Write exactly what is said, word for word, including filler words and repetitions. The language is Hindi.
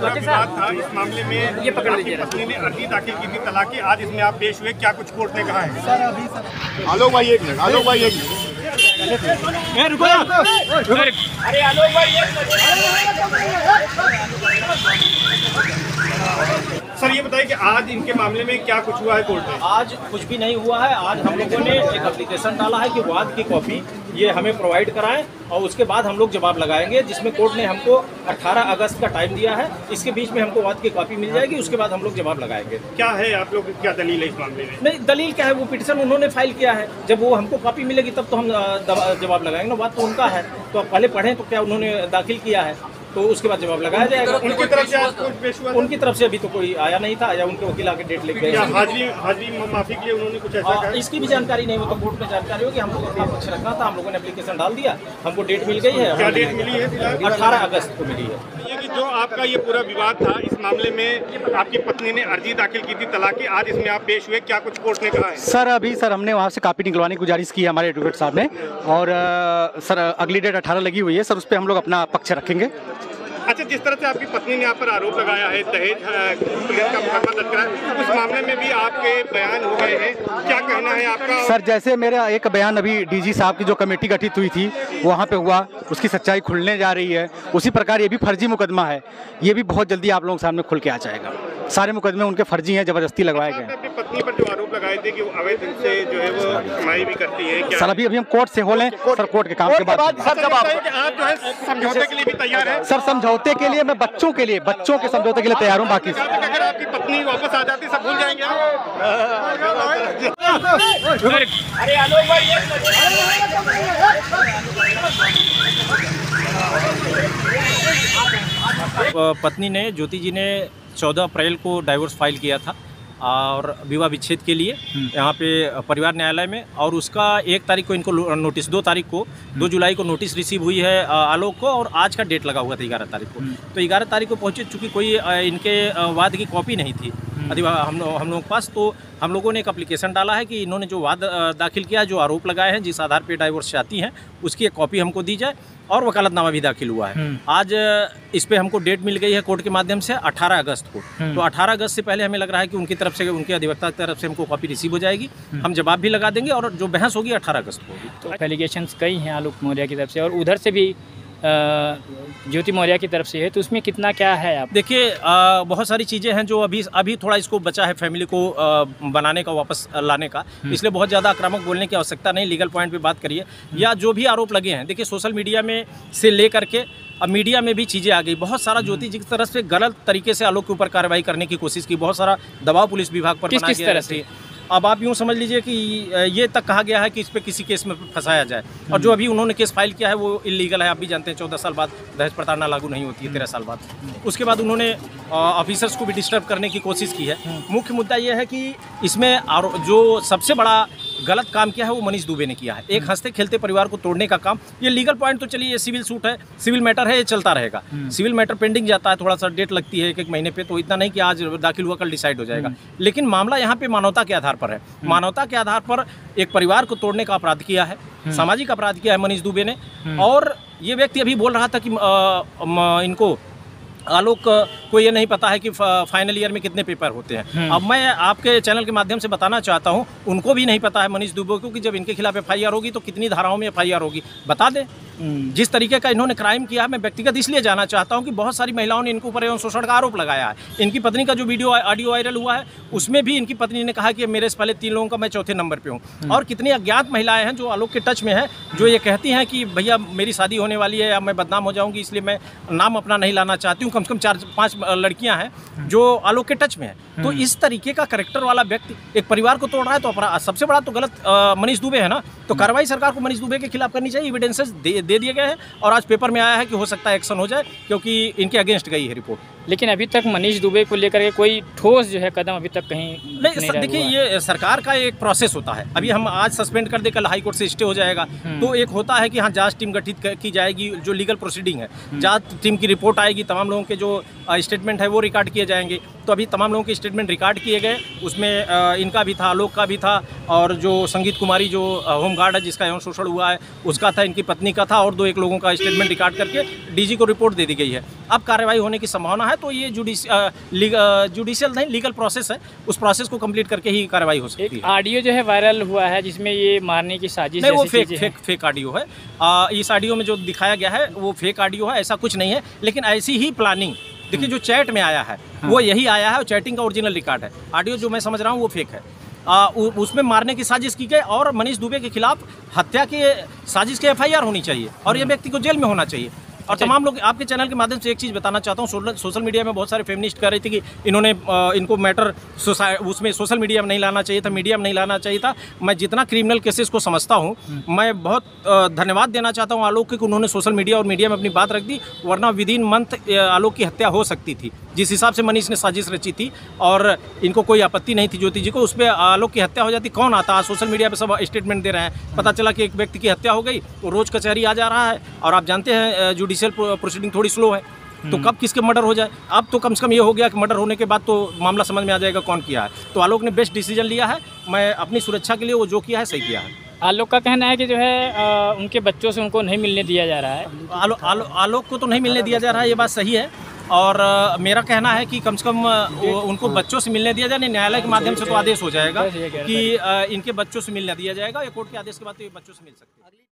पूरा विवाद था इस मामले में, ये पकड़ लीजिए, पत्नी ने अर्जी दाखिल की थी तलाक की, आज इसमें आप पेश हुए, क्या कुछ कोर्ट ने कहा है? सर अभी सर आलोक भाई एक मिनट, आलोक भाई एक मिनट, रुको अरे आलोक भाई एक सर ये बताइए कि आज इनके मामले में क्या कुछ हुआ है कोर्ट में? आज कुछ भी नहीं हुआ है। आज हम लोगों ने एक एप्लीकेशन डाला है कि वाद की कॉपी ये हमें प्रोवाइड कराएं और उसके बाद हम लोग जवाब लगाएंगे, जिसमें कोर्ट ने हमको अठारह अगस्त का टाइम दिया है। इसके बीच में हमको वाद की कॉपी मिल जाएगी, उसके बाद हम लोग जवाब लगाएंगे। क्या है आप लोग क्या दलील है इस मामले में? नहीं, दलील क्या है, वो पिटीशन उन्होंने फाइल किया है, जब वो हमको कॉपी मिलेगी तब तो हम जवाब लगाएंगे ना। बात तो उनका है, तो आप पहले पढ़ें तो क्या उन्होंने दाखिल किया है, तो उसके बाद जवाब लगाया जाएगा। उनकी तरफ से आज कोर्ट पेश हुआ? उनकी तरफ से अभी तो कोई आया नहीं था, या उनके वकील आके डेट लेके गए। हाजिरी हाजिरी माफी के लिए उन्होंने कुछ ऐसा कहा? इसकी भी जानकारी नहीं, वो तो कोर्ट में जानकारी होगी। हम लोग अपना पक्ष रखना था, हम लोगों ने एप्लीकेशन डाल दिया, हमको डेट मिल गई है। क्या डेट मिली है? अठारह अगस्त को मिली है। ये कि जो आपका ये पूरा विवाद था, इस मामले में आपकी पत्नी ने अर्जी दाखिल की थी तलाक की, आज इसमें आप पेश हुए, क्या कुछ कोर्ट ने कहा है? सर अभी सर हमने वहाँ से कॉपी निकलवाने की गुजारिश की है हमारे एडवोकेट साहब ने, और आ, सर अगली डेट अठारह लगी हुई है सर, उस पर हम लोग अपना पक्ष रखेंगे। अच्छा, जिस तरह से आपकी पत्नी ने यहाँ पर आरोप लगाया है दहेज पुलिस का मुकदमा दर्ज करा है, उस मामले में भी आपके बयान हो गए हैं, क्या कहना है आपका? सर जैसे मेरा एक बयान अभी डीजी साहब की जो कमेटी गठित हुई थी वहाँ पे हुआ, उसकी सच्चाई खुलने जा रही है, उसी प्रकार ये भी फर्जी मुकदमा है, ये भी बहुत जल्दी आप लोगों के सामने खुल के आ जाएगा। सारे मुकदमे उनके फर्जी हैं, जबरदस्ती लगवाए गए। अपनी पत्नी पर जो आरोप लगाए थे कि वो अवैध रूप से जो है वो कमाई भी करती है, क्या सर अभी अभी हम कोर्ट से हो लें सर, कोर्ट के काम के बाद सर जब आप आप जो है समझौते के लिए भी तैयार है? सर समझौते के लिए मैं बच्चों के लिए बच्चों के समझौते के लिए तैयार हूँ। बाकी अगर आपकी पत्नी वापस आ जाती सब भूल जाएंगे आप? अरे आलोक भाई पत्नी ने, ज्योति जी ने चौदह अप्रैल को डाइवोर्स फाइल किया था और विवाह विच्छेद के लिए यहाँ पे परिवार न्यायालय में, और उसका एक तारीख को इनको नोटिस, दो तारीख को दो जुलाई को नोटिस रिसीव हुई है आलोक को, और आज का डेट लगा हुआ था ग्यारह तारीख को। तो ग्यारह तारीख को पहुँचे, चूँकि कोई इनके वाद की कॉपी नहीं थी हम हम लोगों के पास, तो हम लोगों ने एक एप्लीकेशन डाला है कि इन्होंने जो वाद दाखिल किया, जो आरोप लगाए हैं, जिस आधार पर डाइवोर्स चाहती हैं, उसकी एक कॉपी हमको दी जाए, और वकालतनामा भी दाखिल हुआ है। आज इस पे हमको डेट मिल गई है कोर्ट के माध्यम से अठारह अगस्त को। तो अठारह अगस्त से पहले हमें लग रहा है कि उनकी तरफ से, उनके अधिवक्ता की तरफ से हमको कॉपी रिसीव हो जाएगी, हम जवाब भी लगा देंगे, और जो बहस होगी अठारह अगस्त को होगी। तो एलिगेशंस कई हैं आलोक मौर्य की तरफ से, और उधर से भी ज्योति मौर्य की तरफ से है, तो उसमें कितना क्या है? आप देखिए, बहुत सारी चीज़ें हैं जो अभी अभी थोड़ा इसको बचा है फैमिली को आ, बनाने का, वापस लाने का, इसलिए बहुत ज़्यादा आक्रामक बोलने की आवश्यकता नहीं। लीगल पॉइंट पे बात करिए, या जो भी आरोप लगे हैं, देखिए सोशल मीडिया में से ले करके अब मीडिया में भी चीज़ें आ गई, बहुत सारा ज्योति जी की तरफ से गलत तरीके से आलोक के ऊपर कार्रवाई करने की कोशिश की, बहुत सारा दबाव पुलिस विभाग पर किस किस तरह से? अब आप यूँ समझ लीजिए कि ये तक कहा गया है कि इस पे किसी केस में फंसाया जाए, और जो अभी उन्होंने केस फाइल किया है वो इलीगल है। आप भी जानते हैं चौदह साल बाद दहेज प्रताड़ना लागू नहीं होती है, तेरह साल बाद। उसके बाद उन्होंने ऑफिसर्स को भी डिस्टर्ब करने की कोशिश की है। मुख्य मुद्दा ये है कि इसमें जो सबसे बड़ा गलत काम किया है वो मनीष दुबे ने किया है, एक हंसते खेलते परिवार को तोड़ने का काम। ये लीगल पॉइंट तो चलिए, ये सिविल सूट है, सिविल मैटर है, ये चलता रहेगा। सिविल मैटर पेंडिंग जाता है, थोड़ा सा डेट लगती है एक एक महीने पे, तो इतना नहीं कि आज दाखिल हुआ कल डिसाइड हो जाएगा। लेकिन मामला यहाँ पे मानवता के आधार पर है, मानवता के आधार पर एक परिवार को तोड़ने का अपराध किया है, सामाजिक अपराध किया है मनीष दुबे ने। और ये व्यक्ति अभी बोल रहा था कि आ, इनको आलोक को ये नहीं पता है कि फाइनल ईयर में कितने पेपर होते हैं। अब मैं आपके चैनल के माध्यम से बताना चाहता हूँ, उनको भी नहीं पता है मनीष दुबे को कि जब इनके खिलाफ एफ आई आर होगी तो कितनी धाराओं में एफ आई आर होगी, बता दें। जिस तरीके का इन्होंने क्राइम किया है, मैं व्यक्तिगत इसलिए जाना चाहता हूं कि बहुत सारी महिलाओं ने इनके ऊपर एवं शोषण का आरोप लगाया है। इनकी पत्नी का जो वीडियो ऑडियो वायरल हुआ है, उसमें भी इनकी पत्नी ने कहा कि मेरे से पहले तीन लोगों का मैं चौथे नंबर पे हूं। और कितनी अज्ञात महिलाएं हैं जो आलोक के टच में है, जो ये कहती हैं कि भैया मेरी शादी होने वाली है या मैं बदनाम हो जाऊंगी, इसलिए मैं नाम अपना नहीं लाना चाहती हूँ। कम से कम चार पाँच लड़कियाँ हैं जो आलोक के टच में है। तो इस तरीके का कैरेक्टर वाला व्यक्ति एक परिवार को तोड़ रहा है, तो अपराध सबसे बड़ा तो गलत मनीष दुबे है ना। तो कार्रवाई सरकार को मनीष दुबे के खिलाफ करनी चाहिए। एविडेंसेस दे, दे दिए गए हैं, और आज पेपर में आया है कि हो सकता है एक्शन हो जाए, क्योंकि इनके अगेंस्ट गई है रिपोर्ट। लेकिन अभी तक मनीष दुबे को लेकर के कोई ठोस जो है कदम अभी तक कहीं नहीं। देखिए, ये सरकार का एक प्रोसेस होता है। अभी हम आज सस्पेंड कर दे, कल हाई कोर्ट से स्टे हो जाएगा। तो एक होता है कि हाँ, जांच टीम गठित की जाएगी, जो लीगल प्रोसीडिंग है, जांच टीम की रिपोर्ट आएगी, तमाम लोगों के जो स्टेटमेंट है वो रिकॉर्ड किए जाएंगे। तो अभी तमाम लोगों के स्टेटमेंट रिकॉर्ड किए गए। उसमें अ, इनका भी था, आलोक का भी था, और जो संगीत कुमारी जो होमगार्ड है जिसका यौन शोषण हुआ है उसका था, इनकी पत्नी का था, और दो एक लोगों का स्टेटमेंट रिकॉर्ड करके डीजी को रिपोर्ट दे दी गई है। अब कार्रवाई होने की संभावना है, तो ये जुडिशियल नहीं, लीगल प्रोसेस है, उस प्रोसेस को कंप्लीट करके ही कार्रवाई हो सकती है। ऑडियो जो है वायरल हुआ है जिसमें ये मारने की साजिश नहीं, वो जैसी फेक चीज़ें हैं। फेक फेक ऑडियो है। आ, इस ऑडियो में जो दिखाया गया है वो फेक ऑडियो है, ऐसा कुछ नहीं है। लेकिन ऐसी ही प्लानिंग देखिए जो चैट में आया है वो यही आया है, और चैटिंग का ओरिजिनल रिकॉर्ड है। ऑडियो जो मैं समझ रहा हूँ वो फेक है। आ, उ, उसमें मारने की साजिश की गई, और मनीष दुबे के खिलाफ हत्या के साजिश की एफ आई आर होनी चाहिए, और ये व्यक्ति को जेल में होना चाहिए। और तमाम लोग, आपके चैनल के माध्यम से एक चीज़ बताना चाहता हूँ, सोशल सोशल मीडिया में बहुत सारे फेमिनिस्ट कह रहे थे कि इन्होंने आ, इनको मैटर उसमें सोशल मीडिया में नहीं लाना चाहिए था, मीडिया में नहीं लाना चाहिए था। मैं जितना क्रिमिनल केसेस को समझता हूँ, मैं बहुत आ, धन्यवाद देना चाहता हूँ आलोक के कि उन्होंने सोशल मीडिया और मीडिया में अपनी बात रख दी, वरना विद इन मंथ आलोक की हत्या हो सकती थी। जिस हिसाब से मनीष ने साजिश रची थी और इनको कोई आपत्ति नहीं थी ज्योति जी को, उस पर आलोक की हत्या हो जाती। कौन आता? आज सोशल मीडिया पे सब स्टेटमेंट दे रहे हैं, पता चला कि एक व्यक्ति की हत्या हो गई, वो रोज़ कचहरी आ जा रहा है, और आप जानते हैं जुडिशियल प्रोसीडिंग थोड़ी स्लो है, तो कब किसके मर्डर हो जाए। अब तो कम से कम ये हो गया कि मर्डर होने के बाद तो मामला समझ में आ जाएगा कौन किया है। तो आलोक ने बेस्ट डिसीजन लिया है, मैं अपनी सुरक्षा के लिए वो जो किया है सही किया है। आलोक का कहना है कि जो है आ, उनके बच्चों से उनको नहीं मिलने दिया जा रहा है। आलो, आलो, आलोक को तो नहीं मिलने दिया जा रहा है, ये बात सही है। और आ, मेरा कहना है कि कम से कम आ, वो, उनको बच्चों से मिलने दिया जाए। न्यायालय के माध्यम से तो आदेश हो जाएगा कि आ, इनके बच्चों से मिलने दिया जाएगा, या कोर्ट के आदेश के बाद तो ये बच्चों से मिल सकते हैं।